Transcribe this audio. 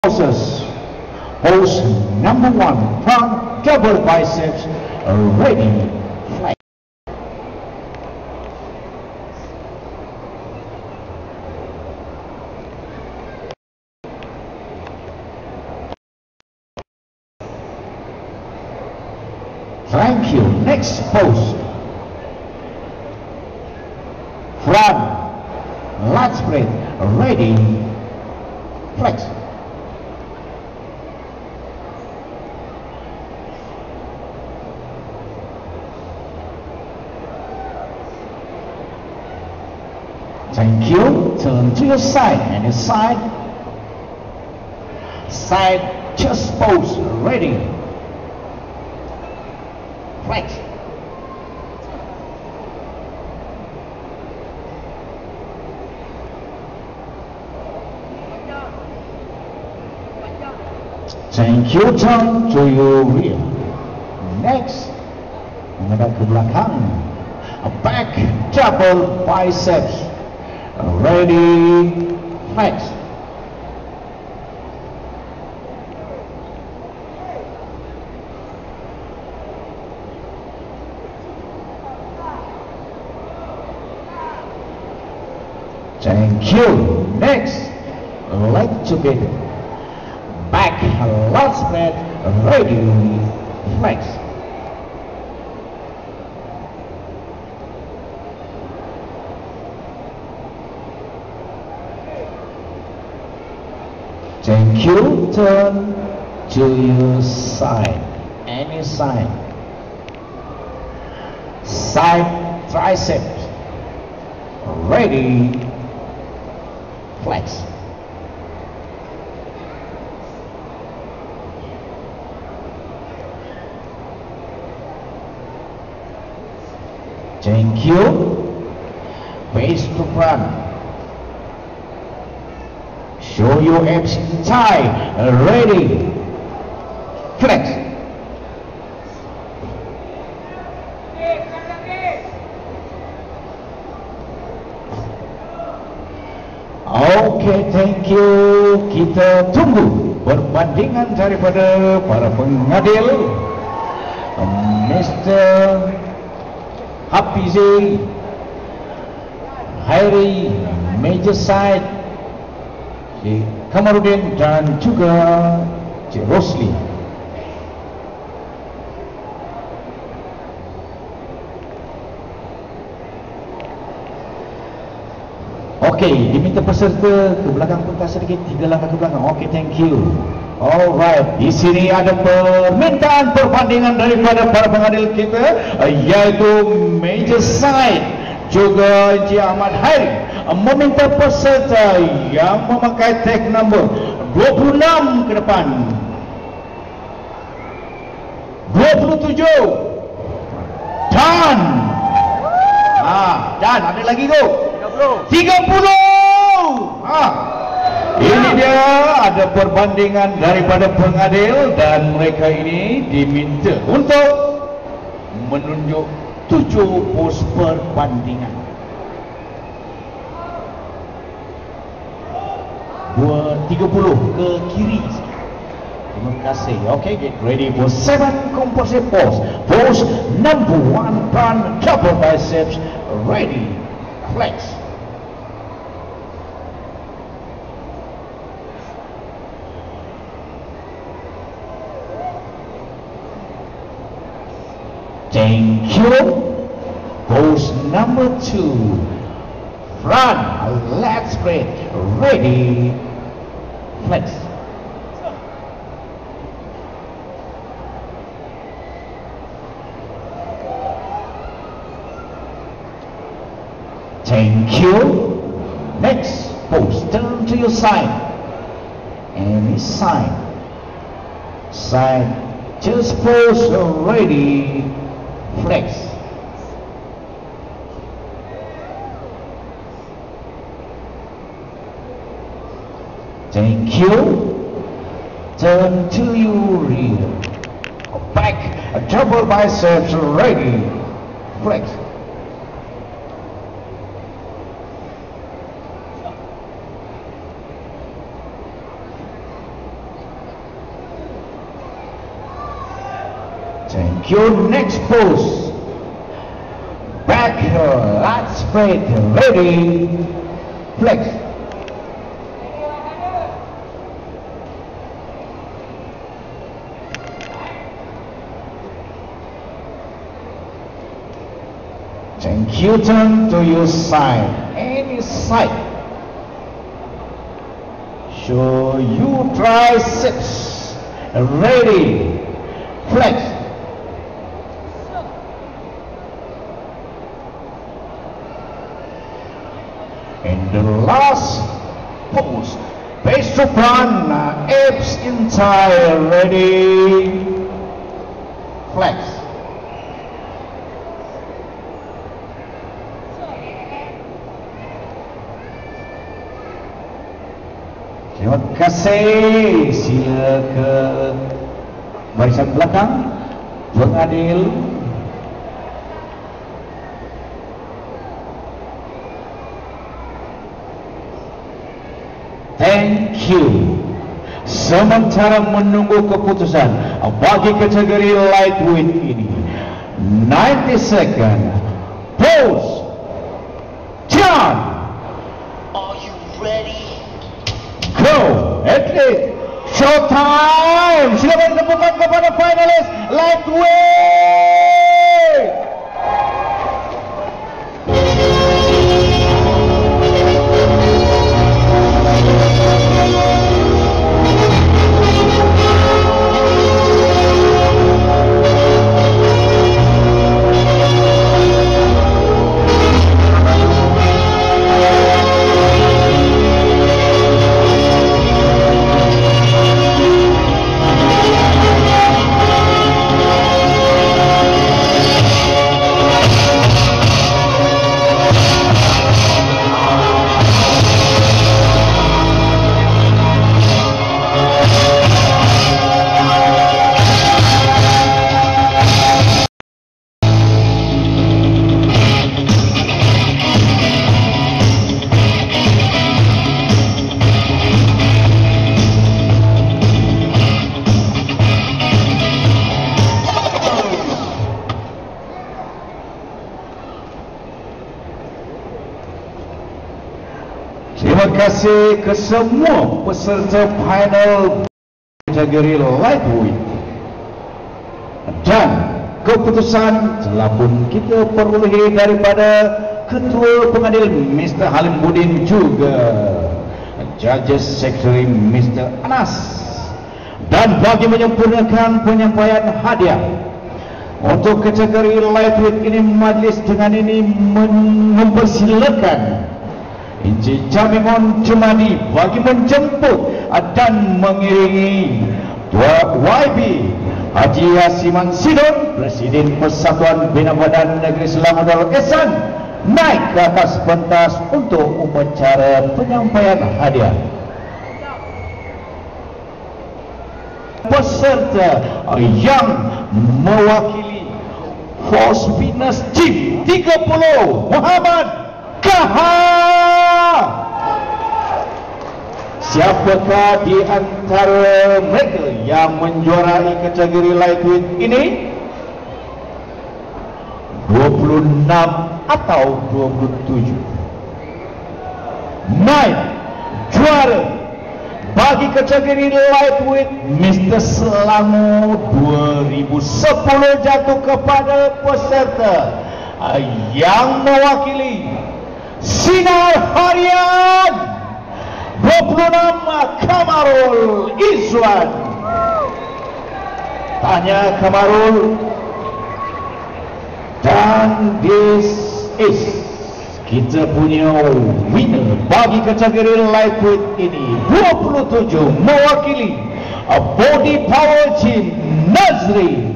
poses. Pose number one, front double biceps, ready, flex. Thank you. Next pose. Front, lat spread, ready, flex. Thank you. Turn to your side and your side. Side chest pose, ready, flex. Thank you. Turn to your rear. Next, menghadap ke belakang. Back double biceps, ready, flex. Thank you. Next, leg together. Back, lat spread, ready, flex. Thank you. Turn to your side, any side. Side triceps, ready, flex. Thank you. Face to front. Show your abs tight, ready, flex. Okay, thank you. Kita tunggu perbandingan daripada para pengadil. Mr. Hafizi, Hairi, Major Side, Cik Kamarudin dan juga Cik Rosli. Okey, diminta peserta ke belakang pentas sedikit, 3 langkah ke belakang. Okey, thank you. Alright, di sini ada permintaan perbandingan daripada para pengadil kita, iaitu Major Side juga Encik Ahmad Hairi, meminta peserta yang memakai tag number 26 ke depan, 27 dan ada lagi tu 30. Ini dia ada perbandingan daripada pengadil dan mereka ini diminta untuk menunjuk 7 pos perbandingan. 30 ke kiri. Terima kasih. Okay, get ready for 7 composite pose. Pose number 1, front double biceps, ready, flex. Thank you. Pose number 2, front lat spread, ready, flex. Thank you. Next pose, turn to your side, any side. Side just pose, ready, flex. Thank you. Turn to your rear. Back, double biceps, ready, flex. Thank you. Next pose. Back heel, lat straight, ready, flex. Thank you. Turn to your side, any side. Show you triceps, ready, flex. And the last pose, face to front, abs entire, ready, flex. Terima kasih. Sila ke barisan belakang, pengadil. Thank you. Sementara menunggu keputusan bagi kategori lightweight ini, 90 second. Pose. Time. Are you ready? Go, atlet, showtime. Silakan tepukan kepada finalis lightweight. Terima kasih ke semua peserta final kategori lightweight. Dan keputusan telah pun kita perolehi daripada Ketua Pengadil Mr. Halim Budin, juga Judges Secretary Mr. Anas. Dan bagi menyempurnakan penyampaian hadiah untuk kategori lightweight ini, majlis dengan ini mempersilakan Encik Jamingon Cemadi bagi menjemput dan mengiringi Tua YB Haji Hasiman Sidon, Presiden Persatuan Bina Badan Negeri Selangor Darul Ehsan, naik ke atas pentas untuk upacara penyampaian hadiah. Peserta yang mewakili Force Fitness Team 30, Muhammad Kaha. Siapakah di antara mereka yang menjuarai kategori lightweight ini? 26 atau 27? Naik juara bagi kategori lightweight Mr. Selangor 2010 jatuh kepada peserta yang mewakili Sinar Harian 26, Kamarul Izwan. Tanya Kamarul. Dan this is kita punya winner bagi kategori lightweight ini, 27, mewakili Body Power Gym Nazri